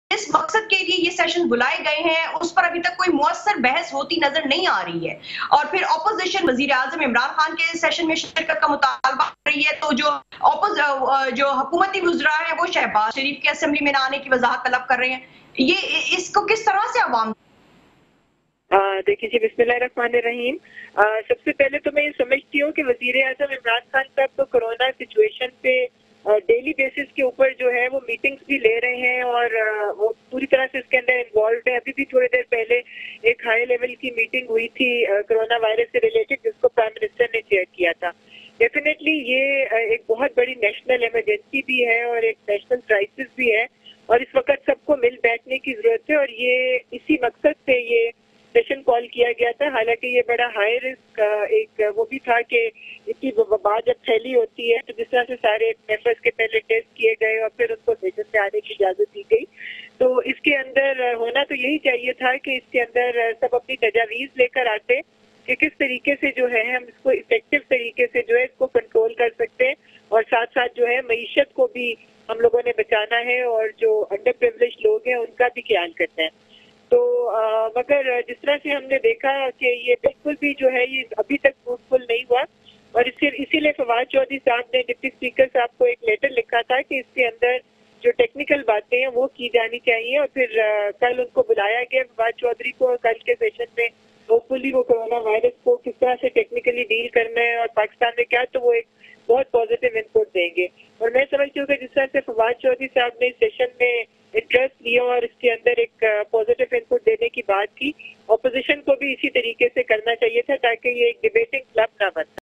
जिस मकसद के लिए ये सेशन बुलाए गए हैं, उस पर अभी तक कोई मुअस्सर बहस होती नजर नहीं आ रही है। और फिर ऑपोजिशन वज़ीर-ए-आज़म इमरान खान के सेशन में शिरकत का मुतालबा कर रही है, तो जो हुकूमती वुज़रा हैं, वो शहबाज शरीफ के असेंबली में ना आने की वज़ाहत तलब कर रहे हैं। ये इसको किस तरह से अवाम देखिए जी, बिस्मिल्लाहिर्रहमानिर्रहीम। सबसे पहले तो मैं ये समझती हूँ कि वज़ीर-ए-आज़म इमरान खान साहब तो कोरोना सिचुएशन पे डेली बेसिस के ऊपर जो है वो मीटिंग्स भी ले रहे हैं और वो पूरी तरह से इसके अंदर इन्वॉल्व है। अभी भी थोड़ी देर पहले एक हाई लेवल की मीटिंग हुई थी कोरोना वायरस से रिलेटेड, जिसको प्राइम मिनिस्टर ने चेयर किया था। डेफिनेटली ये एक बहुत बड़ी नेशनल इमरजेंसी भी है और एक नेशनल क्राइसिस भी है और इस वक्त सबको मिल बैठने की जरूरत है और ये इसी मकसद से ये सेशन कॉल किया गया था। हालांकि ये बड़ा हाई रिस्क एक वो भी था कि इतनी वबा जब फैली होती है तो जिस तरह से सारे मेंबर्स के पहले टेस्ट किए गए और फिर उनको सेशन से आने की इजाजत दी गई, तो इसके अंदर होना तो यही चाहिए था कि इसके अंदर सब अपनी तजावीज लेकर आते कि किस तरीके से जो है हम इसको इफेक्टिव तरीके से जो है इसको कंट्रोल कर सकते हैं और साथ साथ जो है मईशत को भी हम लोगों ने बचाना है और जो अंडर प्रिविलेज लोग हैं उनका भी ख्याल करना है। तो मगर जिस तरह से हमने देखा कि ये बिल्कुल भी जो है ये अभी तक फ्रूटफुल नहीं हुआ और इसीलिए फवाद चौधरी साहब ने डिप्टी स्पीकर साहब को एक लेटर लिखा था कि इसके अंदर जो टेक्निकल बातें हैं वो की जानी चाहिए और फिर कल उनको बुलाया गया फवाद चौधरी को। कल के सेशन में होपफुली वो कोरोना वायरस को किस तरह से टेक्निकली डील करना है और पाकिस्तान में क्या, तो वो एक बहुत पॉजिटिव इनपुट देंगे। और मैं समझती हूँ कि जिस तरह से फवाद चौधरी साहब ने सेशन में इंटरेस्ट लिया और इसके अंदर एक पॉजिटिव इनपुट देने की बात की, ऑपोजिशन को भी इसी तरीके से करना चाहिए था ताकि ये एक डिबेटिंग क्लब ना बन।